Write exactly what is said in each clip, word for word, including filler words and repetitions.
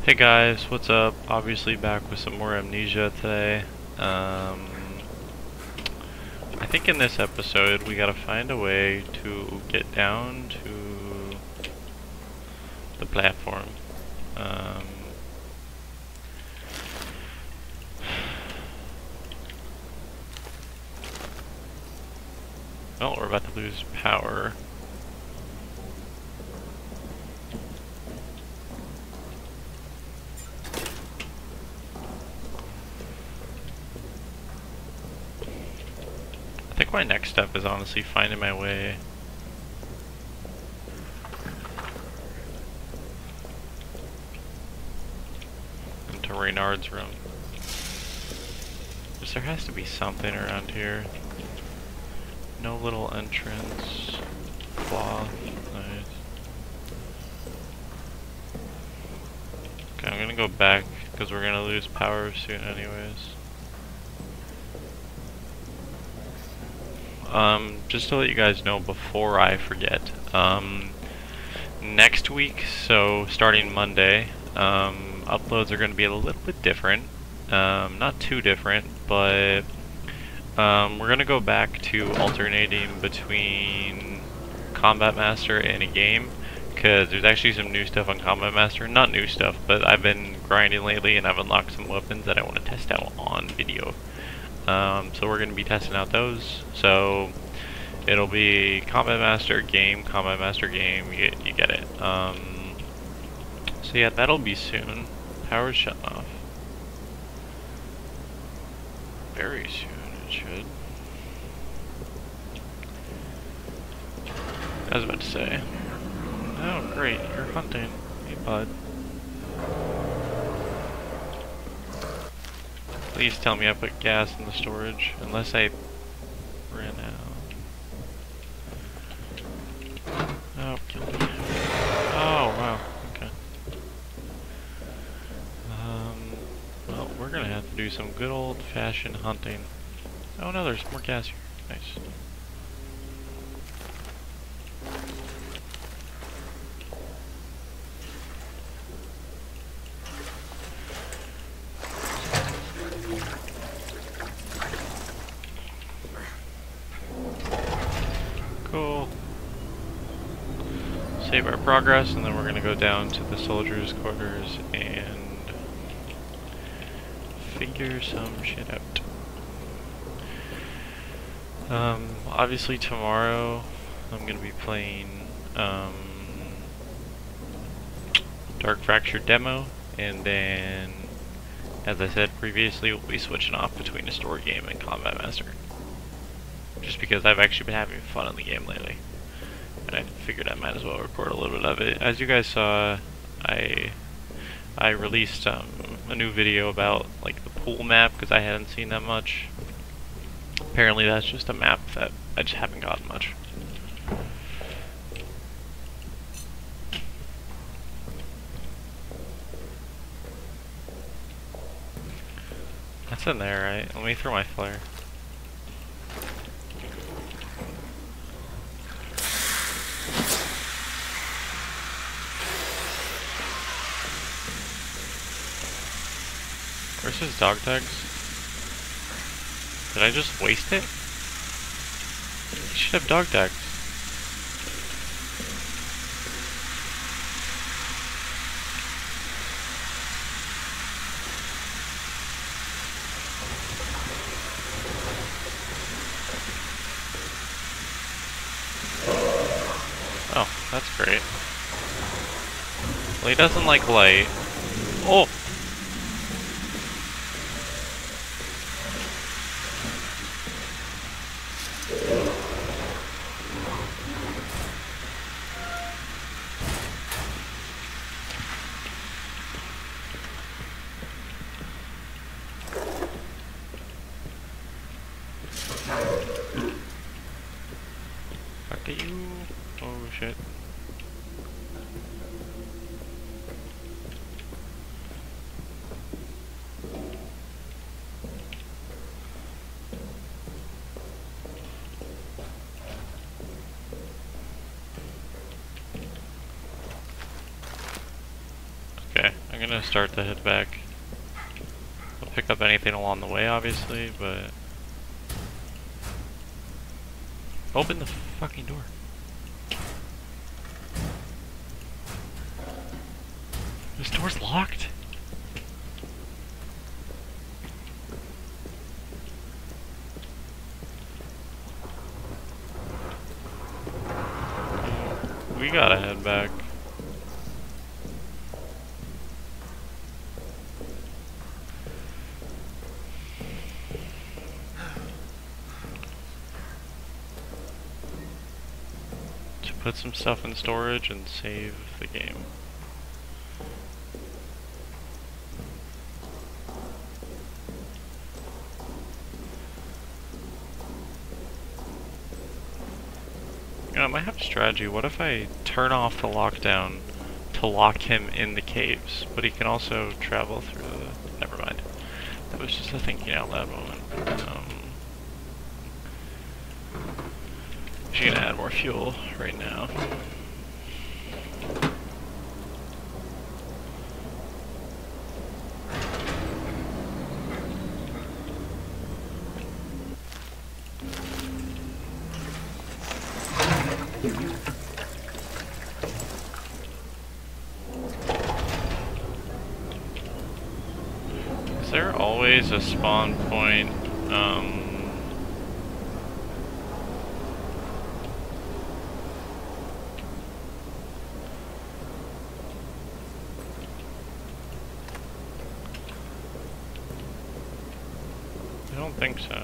Hey guys, what's up? Obviously back with some more Amnesia today. Um, I think in this episode we gotta find a way to get down to the platform. Um, well, we're about to lose power. I think my next step is honestly finding my way into Reynard's room. Because there has to be something around here. No little entrance. Cloth. Nice. Okay, I'm gonna go back because we're gonna lose power soon anyways. Um, just to let you guys know before I forget, um, next week, so starting Monday, um, uploads are going to be a little bit different. Um, not too different, but um, we're going to go back to alternating between Combat Master and a game, because there's actually some new stuff on Combat Master. Not new stuff, but I've been grinding lately and I've unlocked some weapons that I want to test out on video. Um, so we're going to be testing out those. So it'll be Combat Master game, Combat Master game. You, you get it. Um, so yeah, that'll be soon. Power's shut off. Very soon it should. I was about to say. Oh great, you're hunting. Hey bud. Please tell me I put gas in the storage, unless I ran out. Oh, kill me. Oh, wow, okay. Um, well, we're gonna have to do some good old-fashioned hunting. Oh no, there's more gas here. Nice. Cool. Save our progress, and then we're gonna go down to the soldiers' quarters and figure some shit out. Um, obviously tomorrow I'm gonna be playing um, Dark Fracture demo, and then, as I said previously, we'll be switching off between a story game and Combat Master. Just because I've actually been having fun in the game lately. And I figured I might as well record a little bit of it. As you guys saw, I I released um, a new video about like the pool map, because I hadn't seen that much. Apparently that's just a map that I just haven't gotten much. That's in there, right? Let me throw my flare. Where's his dog tags? Did I just waste it? He should have dog tags. Oh, that's great. Well, he doesn't like light. Oh! Fuck you. Oh shit. Okay, I I'm gonna start to head back. I'll pick up anything along the way, obviously, but... Open the fucking door. This door's locked? We gotta head back. To put some stuff in storage and save the game. You know, I might have a strategy. What if I turn off the lockdown to lock him in the caves, but he can also travel through the... Never mind. That was just a thinking out loud moment. Um, she's gonna add more fuel right now. Is there always a spawn point? Um, I don't think so.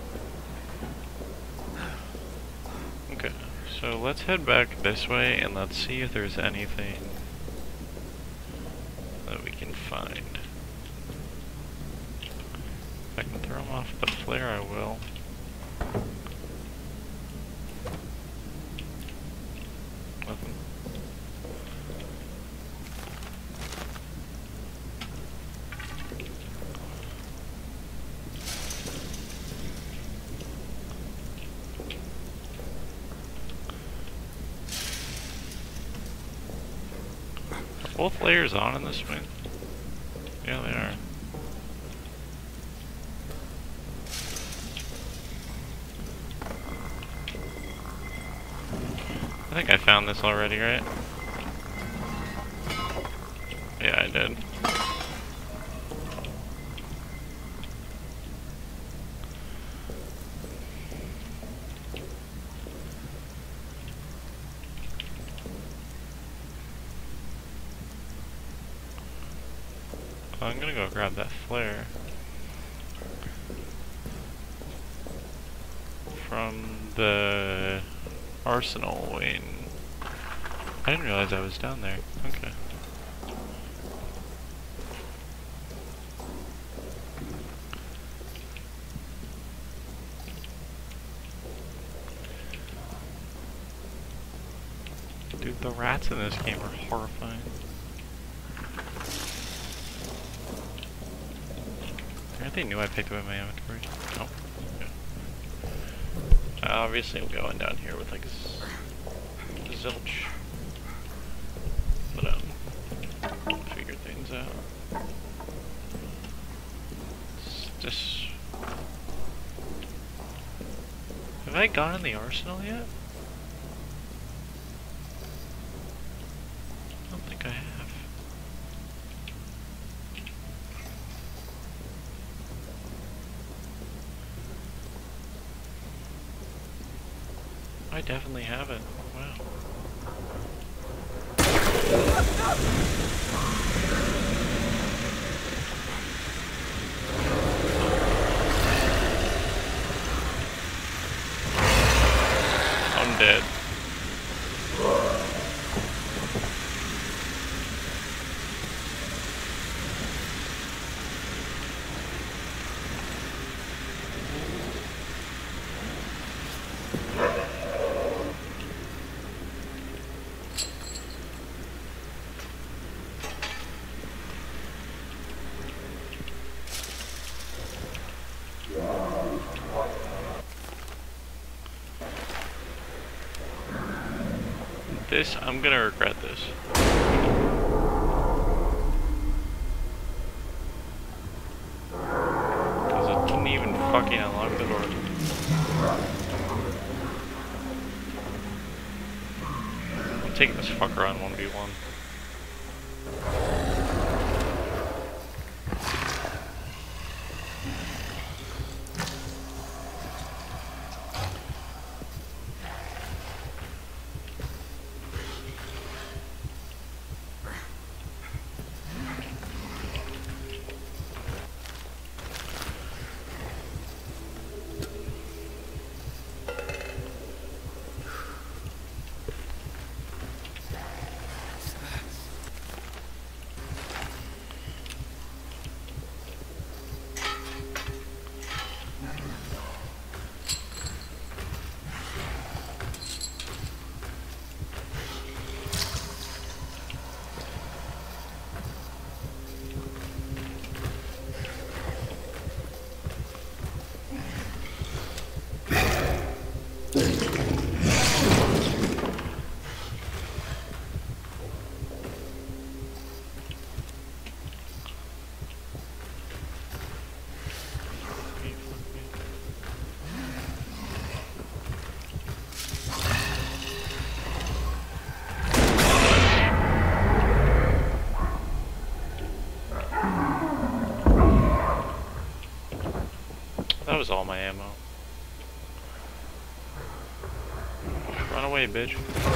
Okay, so let's head back this way and let's see if there's anything that we can find. If I can throw him off the flare, I will. Nothing. Are both layers on in this one? Yeah, they are. I think I found this already, right? Yeah, I did. I'm gonna go grab that flare from the arsenal wing. I didn't realize I was down there. Okay. Dude, the rats in this game are horrifying. Anything new I picked up in my inventory? Oh. Yeah. Obviously I'm going down here with like zilch. But um, figure things out. It's just... Have I gone in the arsenal yet? I don't think I have. I definitely haven't. Wow. I'm dead. This, I'm gonna regret this. fucking unlock the door. I'm taking this fucker on one v one. That was all my ammo. Run away, bitch.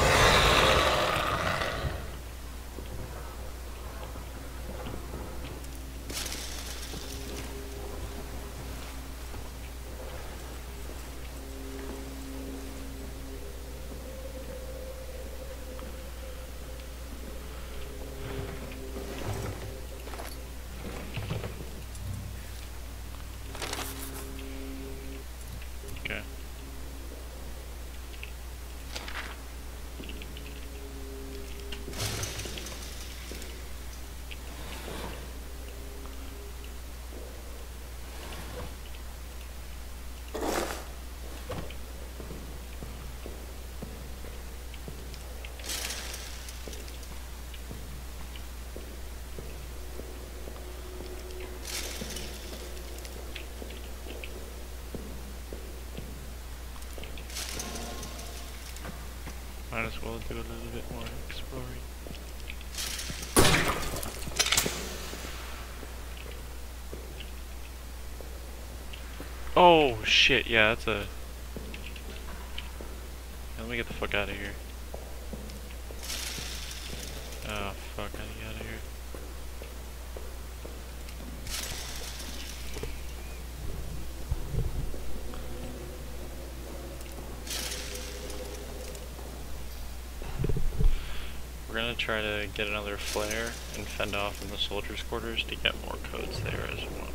Okay. Might as well do a little bit more exploring. Oh shit, yeah, that's a... Yeah, let me get the fuck out of here. Oh fuck, I need to get out of here. We're gonna try to get another flare and fend off in the soldiers' quarters to get more codes there as well.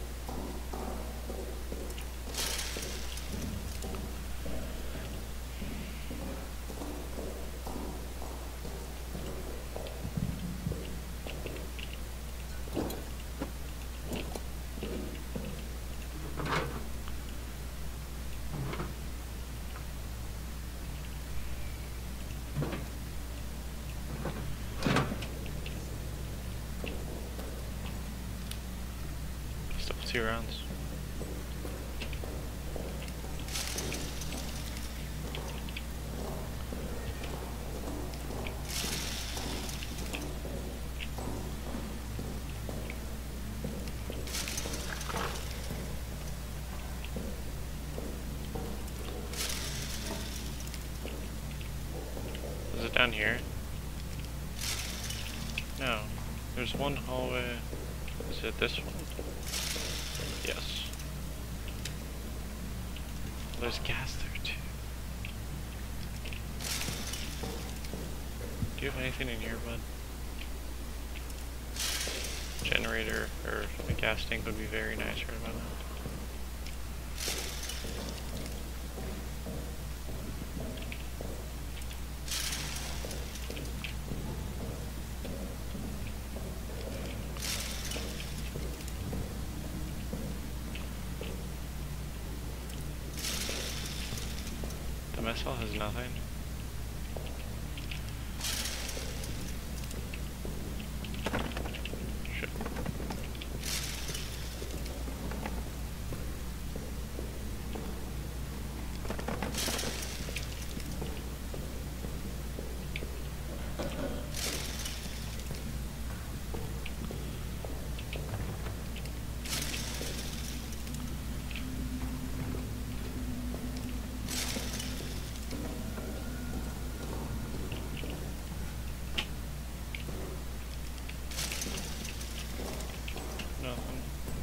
Still two rounds. Is it down here? No. There's one hallway. Is it this one? Yes. There's gas there too. Do you have anything in here, bud? Generator or a gas tank would be very nice right about now. The mess hall has nothing. Shit. nothing.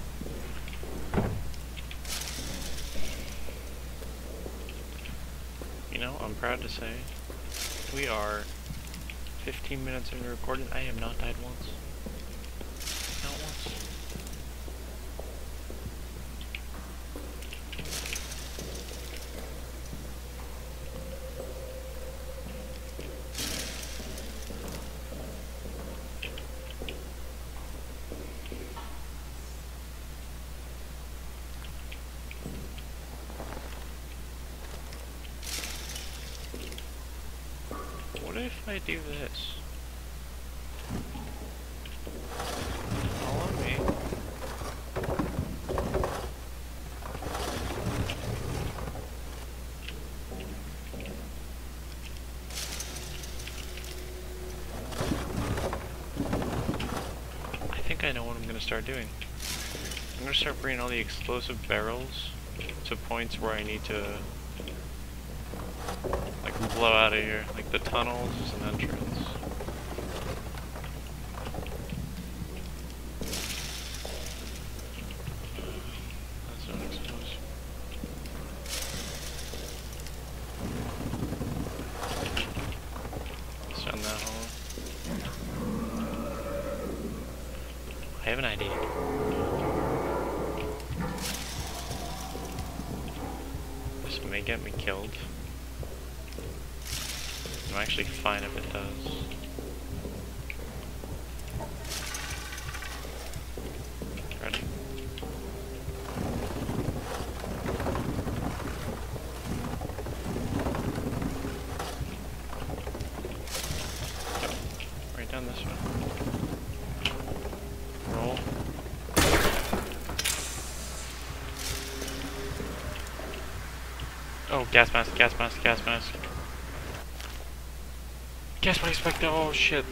You know, I'm proud to say we are fifteen minutes into recording. I have not died once. Not once. What if I do this? Follow me. I think I know what I'm going to start doing. I'm going to start bringing all the explosive barrels to points where I need to like blow out of here. Like the tunnels is an entrance. That's what I'm supposed to. Let's down that hole. I have an idea. This may get me killed. I'm actually fine if it does. Ready? Go. Right down this way. Roll. Oh, gas mask, gas mask, gas mask. Gas mask expected. Oh shit.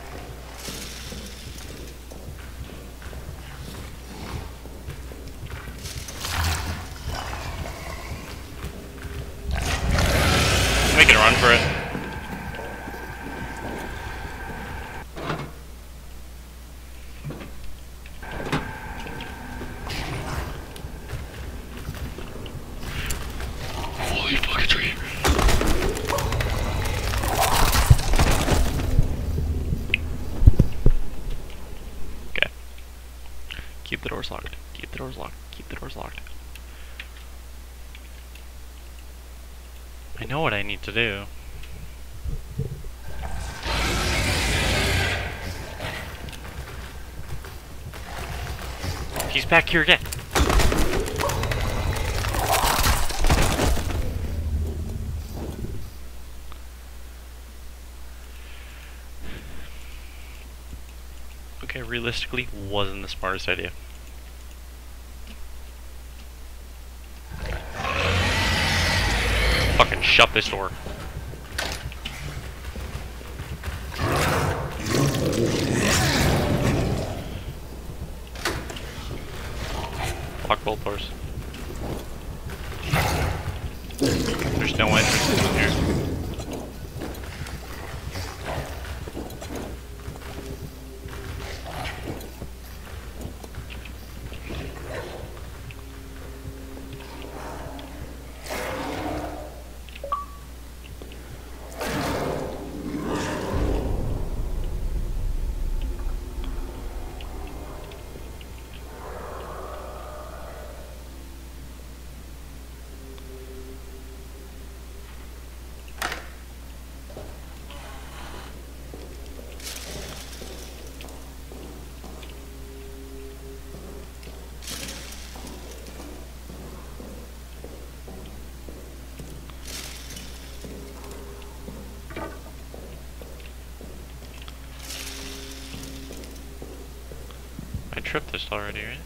Making a run for it. Holy fucking tree. Keep the doors locked. Keep the doors locked. Keep the doors locked. I know what I need to do. He's back here again. Okay, realistically, wasn't the smartest idea. Fucking shut this door. Lock both doors. There's no entrances in here. I tripped this already, right?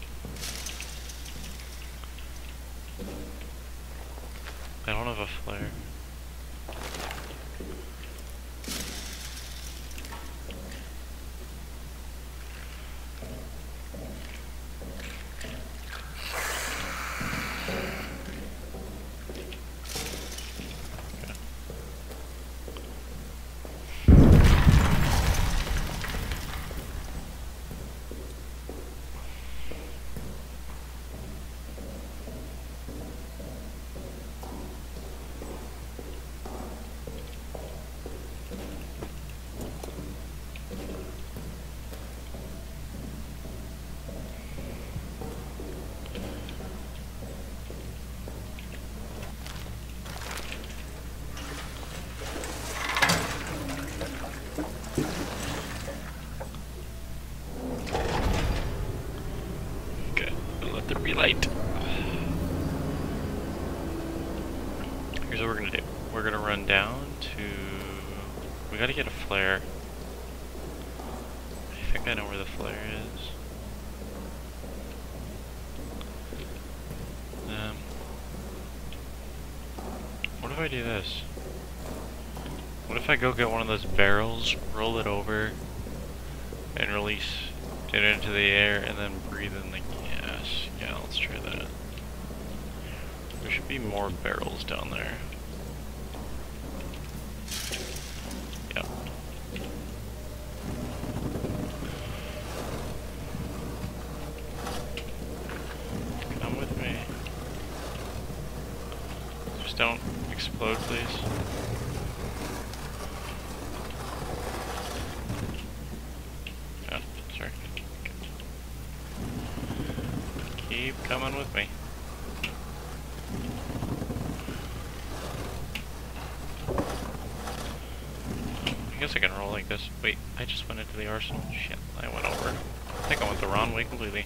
I don't have a flare. the relight. Here's what we're gonna do. We're gonna run down to... We gotta get a flare. I think I know where the flare is. Um, what if I do this? What if I go get one of those barrels, roll it over, and release it into the air, and then breathe in the gas? Yeah, let's try that. There should be more barrels down there. Yep. Come with me. Just don't explode, please. Keep coming with me. I guess I can roll like this. Wait, I just went into the arsenal. Shit, I went over. I think I went the wrong way completely.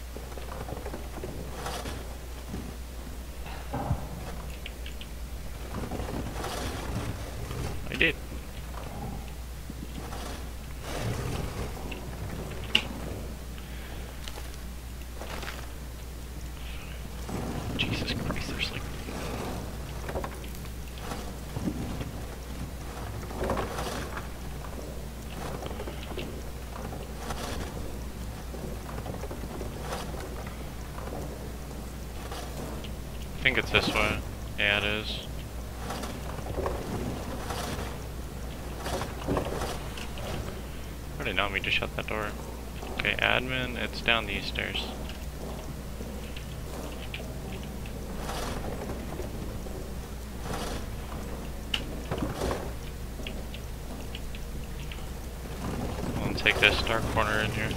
I did. Jesus Christ, there's like... I think it's this way. Yeah, it is. I did not mean to shut that door. Okay, admin, it's down these stairs. I'll take this dark corner in here.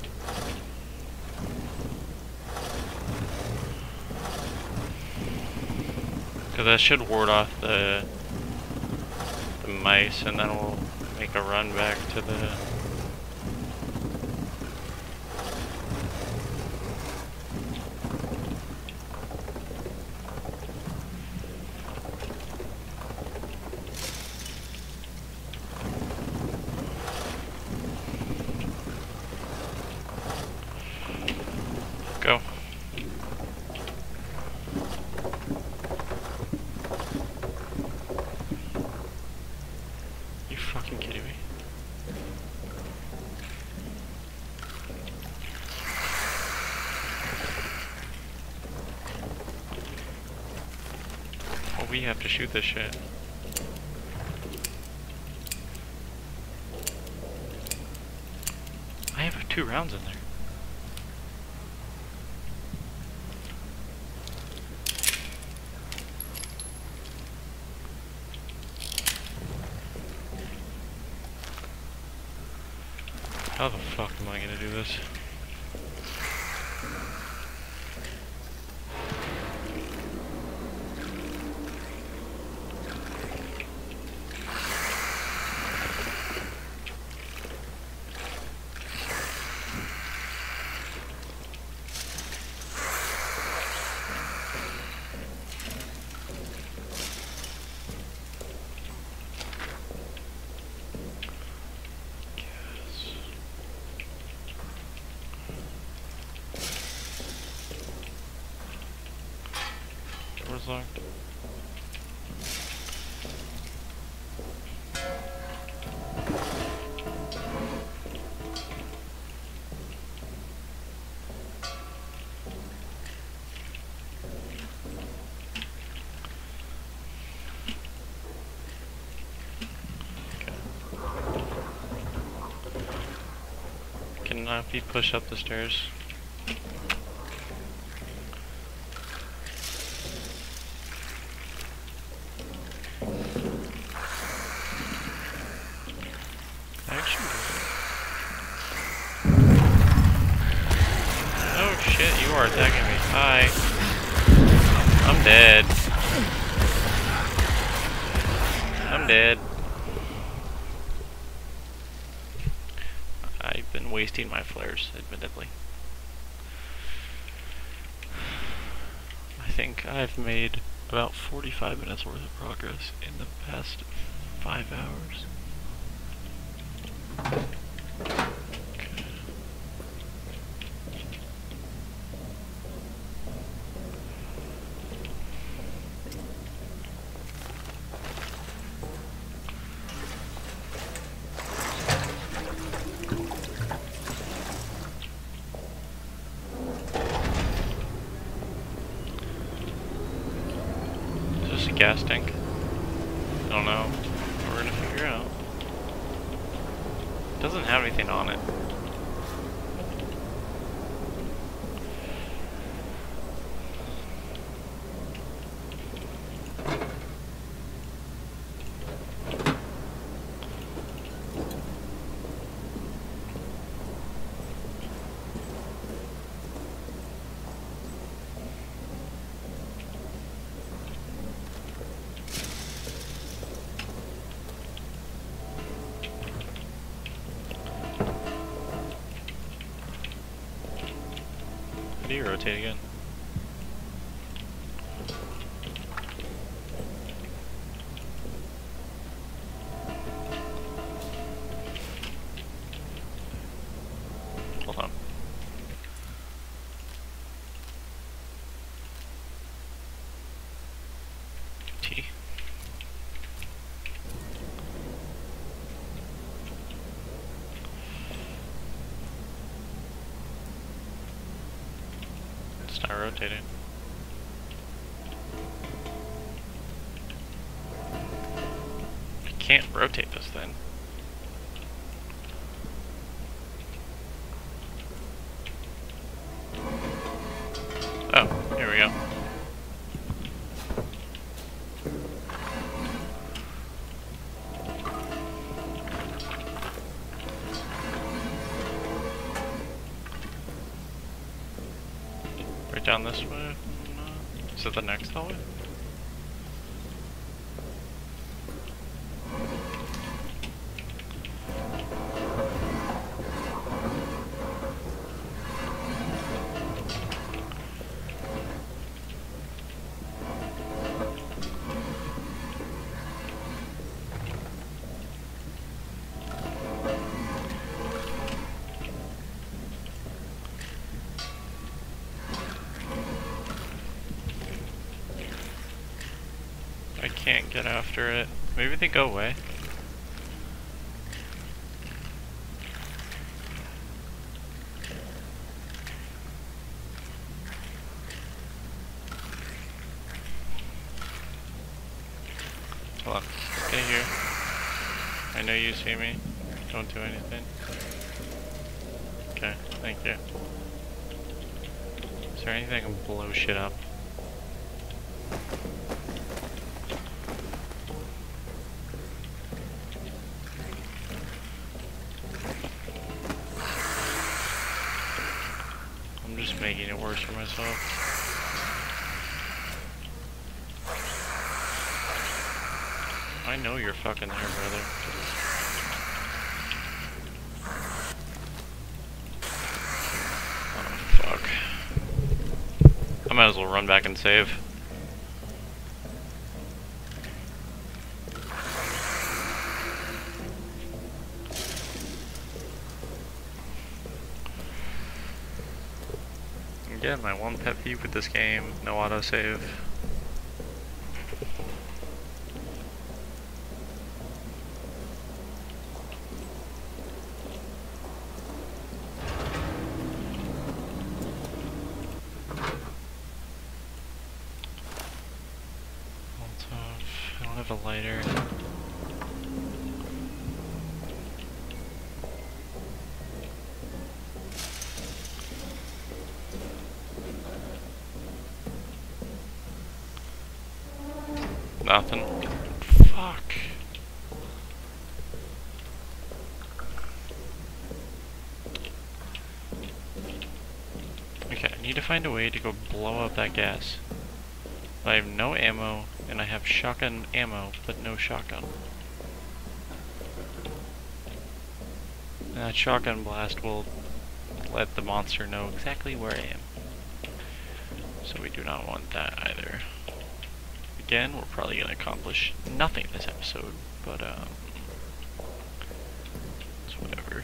Because that should ward off the, the mice, and then we'll make a run back to the... Go. You fucking kidding me? Well, we have to shoot this shit. I have two rounds in there. How the fuck am I gonna do this? Door's locked. Cannot be pushed up the stairs. Oh shit, you are attacking me. Hi. I'm dead. I'm dead. I've been wasting my flares, admittedly. think I've made about forty-five minutes worth of progress in the past five hours. Gas tank? I don't know. We're gonna figure out. It doesn't have anything on it. How do you rotate again? Hold on. T. It's not rotating. I can't rotate this thing. Oh, here we go. Right down this way? Is it the next hallway? I can't get after it. Maybe they go away. Hold on. Stay here. I know you see me. Don't do anything. Okay, thank you. Is there anything that can blow shit up? I'm just making it worse for myself. I know you're fucking there, brother. Oh, fuck. I might as well run back and save. Again, my one pet peeve with this game, no autosave. I don't have a lighter. Nothing. Fuck. Okay, I need to find a way to go blow up that gas. I have no ammo, and I have shotgun ammo, but no shotgun. And that shotgun blast will let the monster know exactly where I am. So we do not want that either. Again, we're probably going to accomplish nothing this episode, but um, it's whatever.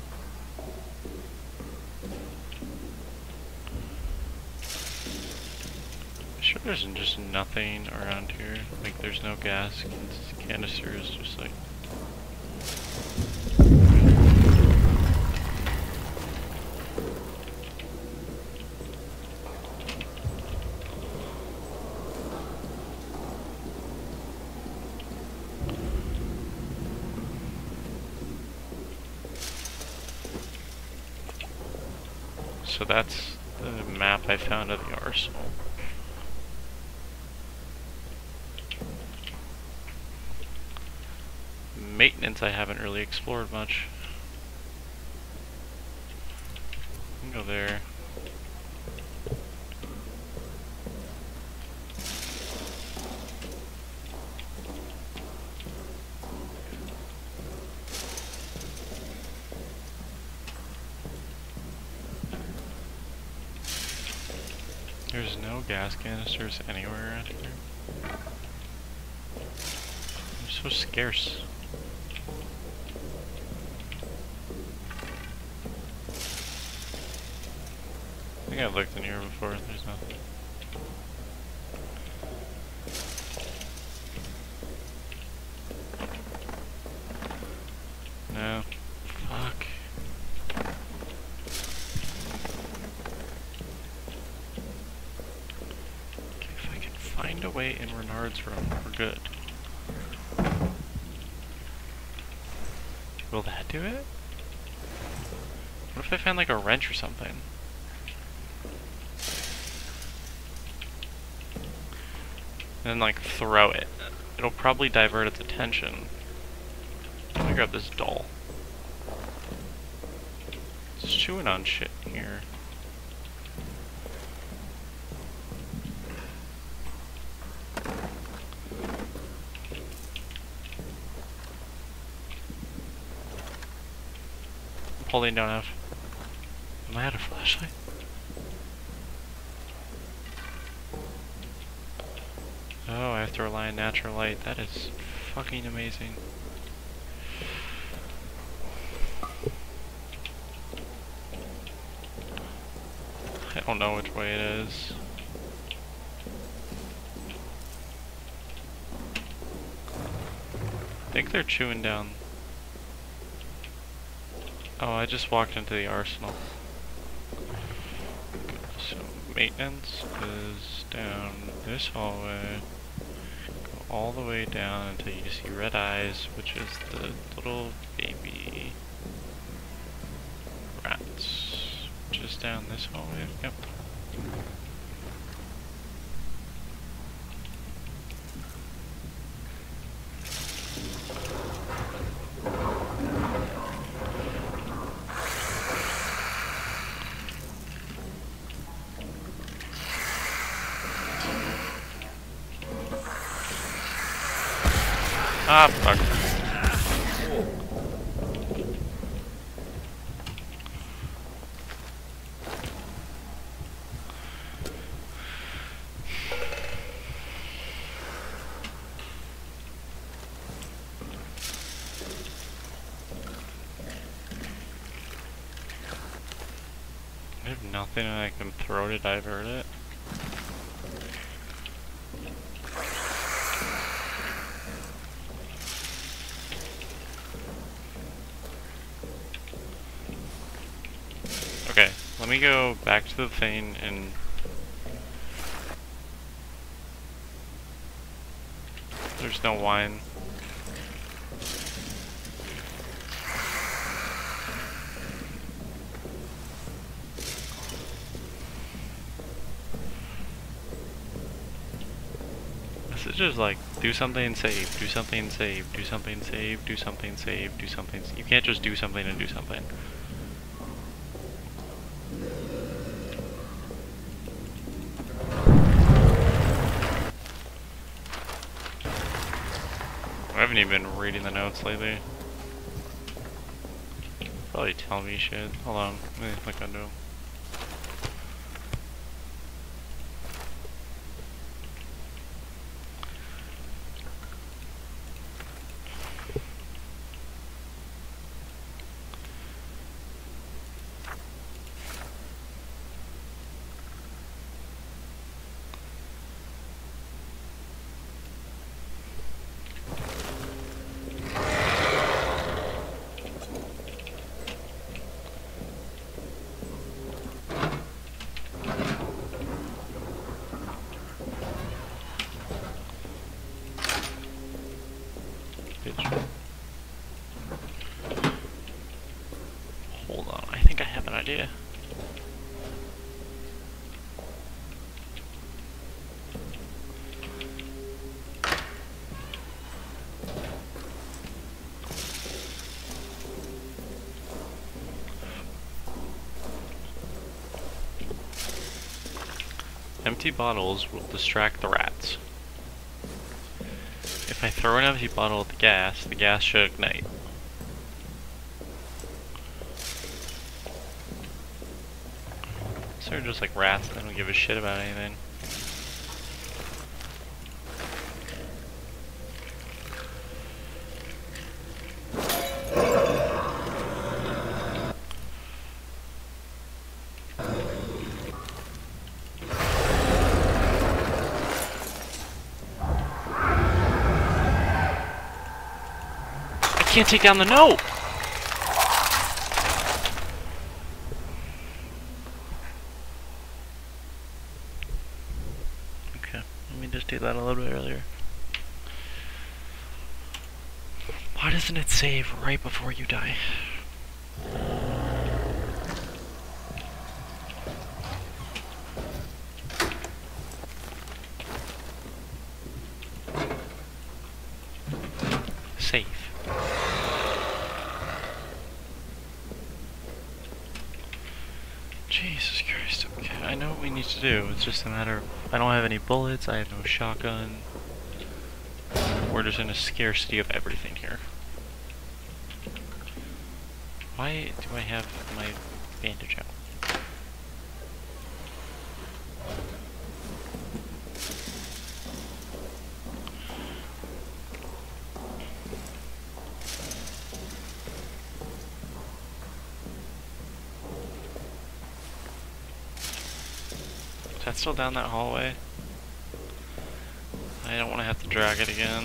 Sure there's just nothing around here, like there's no gas canisters, just like... So that's the map I found of the arsenal. Maintenance I haven't really explored much. You can go there. There's no gas canisters anywhere around here. They're so scarce. I think I've looked in here before, there's nothing. No. Fuck. Okay, if I can find a way in Renard's room, we're good. Will that do it? What if I found like a wrench or something? And then like throw it. It'll probably divert its attention. Let me grab this doll. It's chewing on shit here. I'm holding down F. Am I out of flashlight? Oh, I have to rely on natural light. That is fucking amazing. I don't know which way it is. I think they're chewing down. Oh, I just walked into the arsenal. Okay, so maintenance is down this hallway. Go all the way down until you see red eyes, which is the little baby rats. Just down this hallway. Yep. Ah, fuck. I have nothing I can throw to divert it. Okay, let me go back to the thing and... There's no wine. Messages like, do something, save, do something, save, do something, save, do something, save, do something. You can't just do something and do something. I haven't even been reading the notes lately. Probably tell me shit. Hold on, let me look into them. idea. Empty bottles will distract the rats. If I throw an empty bottle at the gas, the gas should ignite. So they're just like rats that don't give a shit about anything. I can't take down the note! Okay, let me just do that a little bit earlier. Why doesn't it save right before you die? Save. Jesus Christ, okay, I know what we need to do, it's just a matter of, I don't have any bullets, I have no shotgun, we're just in a scarcity of everything here. Why do I have my bandage out? Is that still down that hallway? I don't want to have to drag it again.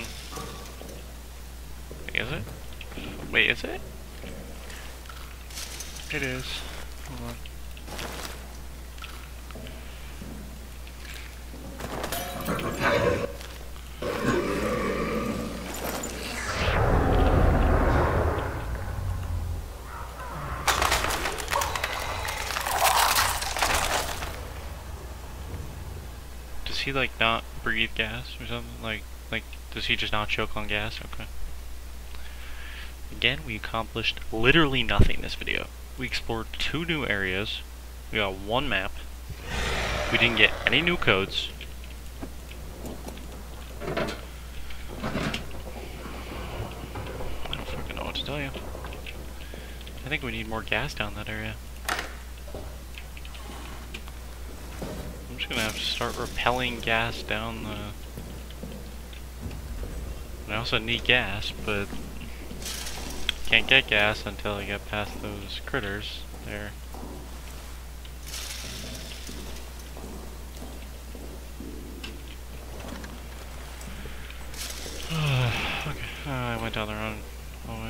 Is it? Wait, is it? It is. Hold on. Does he like not breathe gas or something? Like, like, does he just not choke on gas? Okay. Again, we accomplished literally nothing this video. We explored two new areas. We got one map. We didn't get any new codes. I don't fucking know what to tell you. I think we need more gas down that area. I'm just gonna have to start repelling gas down the... I also need gas, but... can't get gas until I get past those critters there. Okay, uh, I went down the wrong hallway.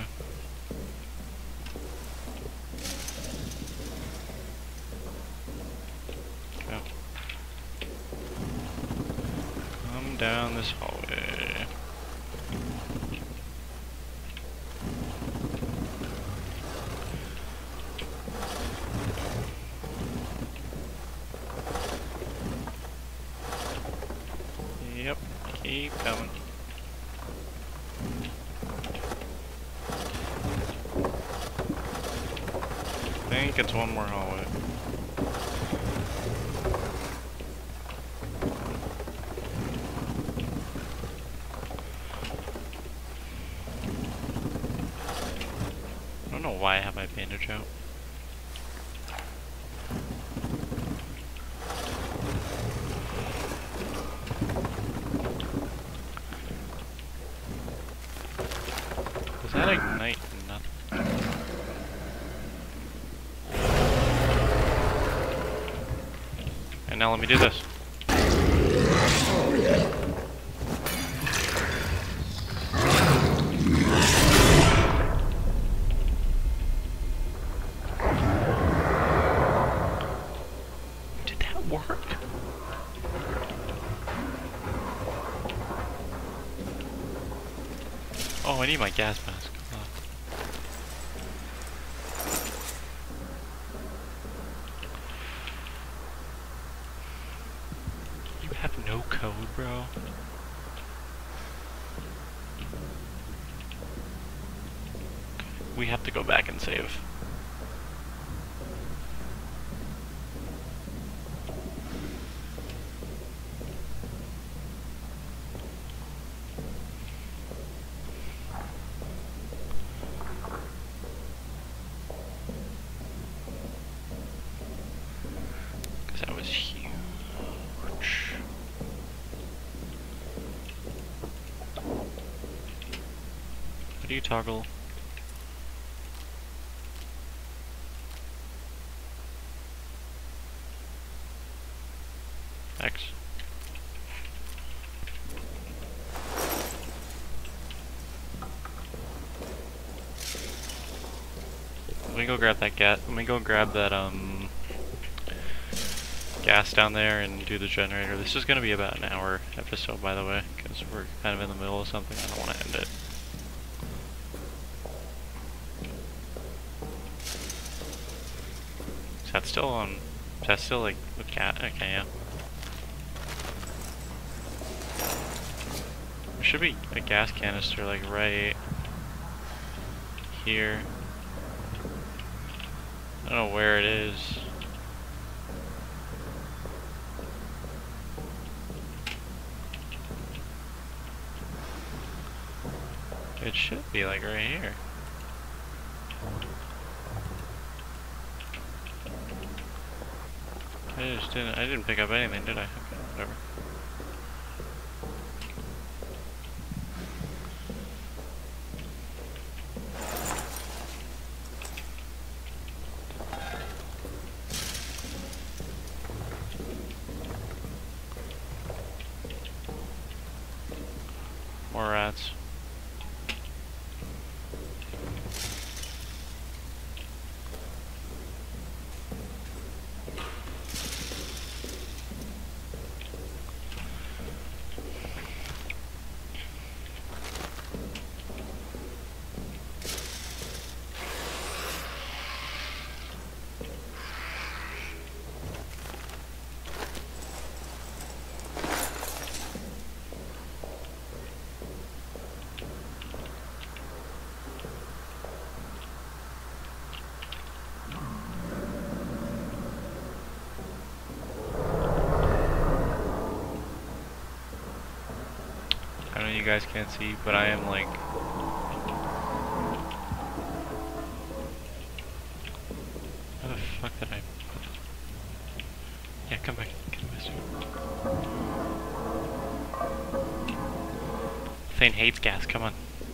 Go. Come down this hallway. Yep, keep coming. I think it's one more hallway. I don't know why I have my bandage out. Does that ignite nothing? And now let me do this. Did that work? Oh, I need my gas mask. Hold code, bro. We have to go back and save. Because that was huge. How do you toggle? X. Let me go grab that gas. Let me go grab that um gas down there and do the generator. This is gonna be about an hour episode, by the way, because we're kind of in the middle of something. I don't want to end it. Is that still on? Is that still like with gas? Okay, yeah. There should be a gas canister like right here. I don't know where it is. It should be like right here. I just didn't I didn't pick up anything, did I? Okay, whatever. More rats. I know you guys can't see, but I am like... How the fuck did I... Yeah, come back. Come back. Thane hates gas, come on.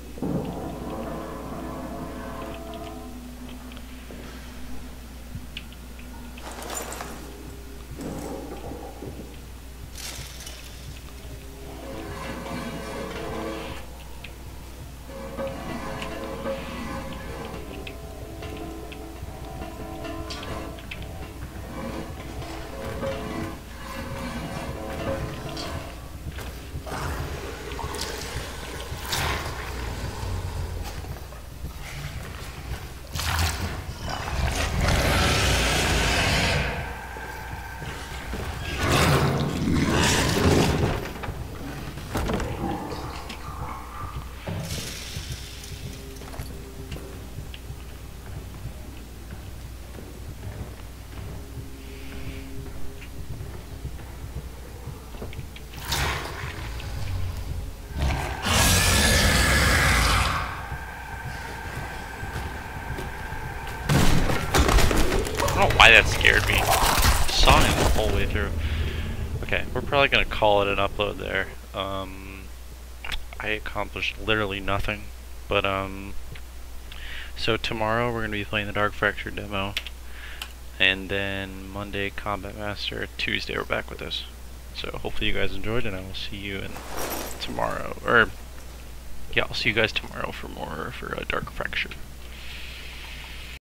I don't know why that scared me. I saw him the whole way through. Okay, we're probably gonna call it an upload there. Um, I accomplished literally nothing, but um, so tomorrow we're gonna be playing the Dark Fracture demo, and then Monday Combat Master. Tuesday we're back with this. So hopefully you guys enjoyed, and I will see you in tomorrow. Or yeah, I'll see you guys tomorrow for more for uh, Dark Fracture.